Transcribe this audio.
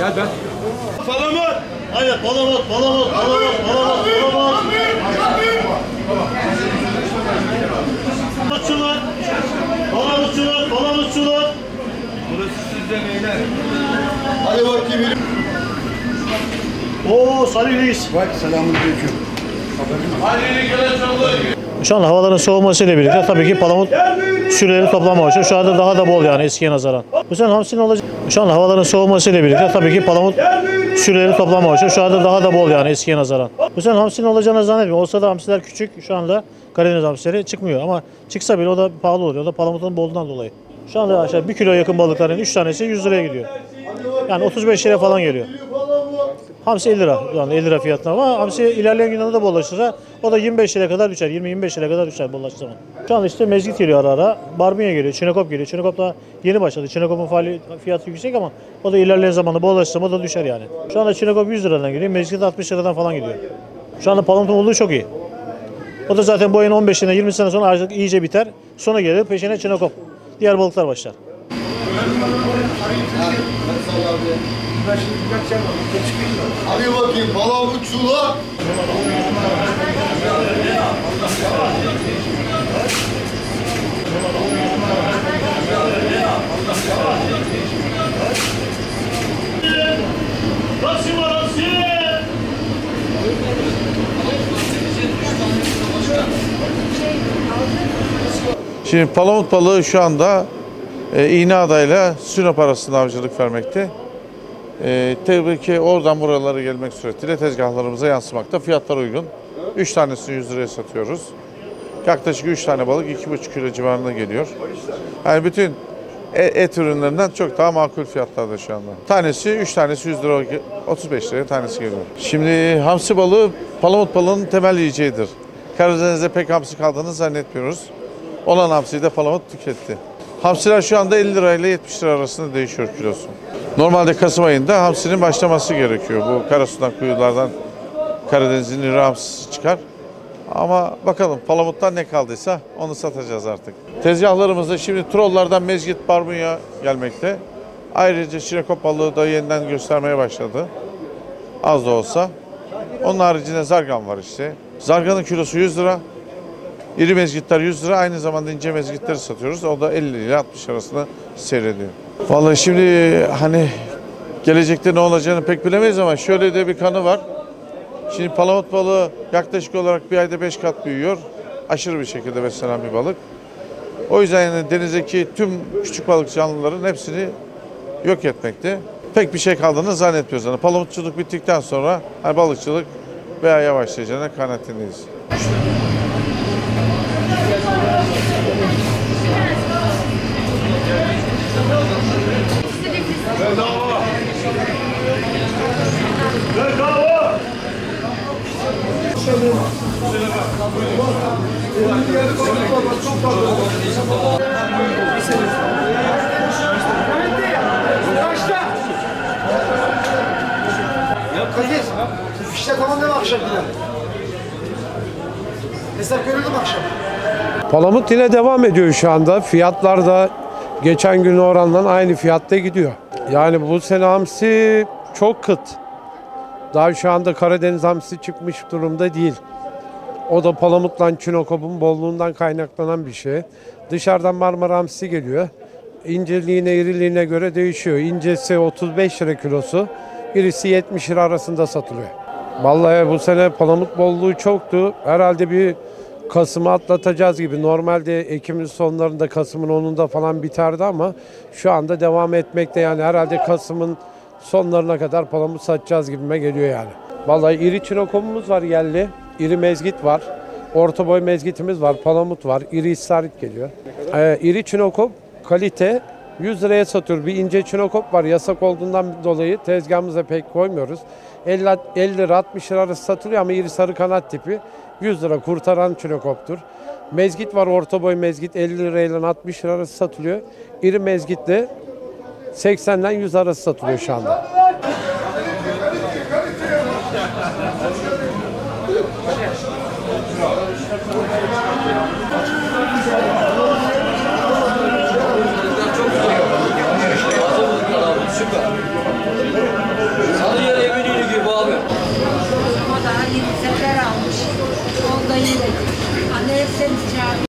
Gel ben. Palamut. Hayır palamut. Palamutçular. Burası sizde beyler. Hadi bakayım. Oo Salih Reis. Vay selamünaleyküm. Şu anda havaların soğumasıyla birlikte tabii ki palamut sürüleri toplanmaya başlıyor. Şu anda daha da bol yani eskiye nazaran. Bu sene hamsinin olacak. Şu anda havaların soğumasıyla birlikte tabii ki palamut sürüleri toplanmaya başlıyor. Şu anda daha da bol yani eskiye nazaran. Bu sene hamsinin olacağını zannetmiyorum. Olsa da hamsiler küçük. Şu anda Karadeniz hamsileri çıkmıyor ama çıksa bile o da pahalı oluyor. O da palamutun bolluğundan dolayı. Şu anda aşağı 1 kilo yakın balıkların 3 tanesi 100 liraya gidiyor. Yani 35 liraya falan geliyor. Hamsi 50 lira, yani 50 lira fiyatına ama hamsi ilerleyen günlerde bollaşırsa o da 25 liraya kadar düşer, 20-25 liraya kadar düşer bollaştığı zaman. Şu anda işte mezgit geliyor ara ara, barbunya geliyor, çinekop geliyor. Çinekop da yeni başladı. Çinekop'un fiyatı yüksek ama o da ilerleyen zamanda bollaştığı zaman o da düşer yani. Şu anda çinekop 100 liradan geliyor, mezgit 60 liradan falan gidiyor. Şu anda palamutun olduğu çok iyi. O da zaten bu ayın 15'ine 20 sene sonra artık iyice biter. Sonra gelir peşine çinekop. Diğer balıklar başlar. Hadi bakayım palamutçular. Şimdi palamut balığı şu anda İğneada ile Sinop arasında avcılık vermekte. Tabii ki oradan buralara gelmek suretiyle tezgahlarımıza yansımakta. Fiyatlar uygun. 3 tanesini 100 liraya satıyoruz. Yaklaşık 3 tane balık 2,5 kilo civarında geliyor. Yani bütün et ürünlerinden çok daha makul fiyatlarda şu anda. Tanesi 3 tanesi 100 lira, 35 liraya tanesi geliyor. Şimdi hamsi balığı palamut balığının temel yiyeceğidir. Karadeniz'de pek hamsi kaldığını zannetmiyoruz. Olan hamsiyi de palamut tüketti. Hamsiler şu anda 50 lirayla 70 lira arasında değişiyor kilosu. Normalde Kasım ayında hamsinin başlaması gerekiyor. Bu karasudan, kuyulardan Karadeniz'in iri hamsisi çıkar. Ama bakalım palamuttan ne kaldıysa onu satacağız artık. Tezgahlarımızda şimdi trollardan mezgit, barbunya gelmekte. Ayrıca çinekop balığı da yeniden göstermeye başladı. Az da olsa. Onun haricinde zargan var işte. Zarganın kilosu 100 lira. İri mezgitler 100 lira. Aynı zamanda ince mezgitleri satıyoruz. O da 50 ile 60 arasında seyrediyor. Vallahi şimdi hani gelecekte ne olacağını pek bilemeyiz ama şöyle de bir kanı var. Şimdi palamut balığı yaklaşık olarak bir ayda 5 kat büyüyor. Aşırı bir şekilde beslenen bir balık. O yüzden yani denizdeki tüm küçük balık canlıların hepsini yok etmekte. Pek bir şey kaldığını zannetmiyoruz. Yani palamutçuluk bittikten sonra hani balıkçılık veya yavaşlayacağına kanaatindeyiz. Kadir, işte tamam değil mi akşam yine? Hesap görüldü mü akşam? Palamut yine devam ediyor şu anda. Fiyatlar da geçen gün oranla aynı fiyatta gidiyor. Yani bu sene hamsi çok kıt. Daha şu anda Karadeniz hamsi çıkmış durumda değil. O da palamutla çinekopun bolluğundan kaynaklanan bir şey. Dışarıdan Marmara hamsi geliyor. İnceliğine, iriliğine göre değişiyor. İncesi 35 lira kilosu, irisi 70 lira arasında satılıyor. Vallahi bu sene palamut bolluğu çoktu. Herhalde bir Kasım'ı atlatacağız gibi. Normalde Ekim'in sonlarında, Kasım'ın 10'unda falan biterdi ama şu anda devam etmekte. Yani herhalde Kasım'ın sonlarına kadar palamut satacağız gibime geliyor yani. Vallahi iri çinekopumuz var yerli. İri mezgit var. Orta boy mezgitimiz var. Palamut var. İri istarit geliyor. İri çinekop kalite 100 liraya satıyor. Bir ince çinekop var. Yasak olduğundan dolayı tezgahımıza pek koymuyoruz. 50 lira 60 lira arası satılıyor ama iri sarı kanat tipi 100 lira kurtaran çinekoptur. Mezgit var. Orta boy mezgit 50 lirayla 60 lira arası satılıyor. İri mezgitle 80'den 100 arası satılıyor şu anda. Süper. Sen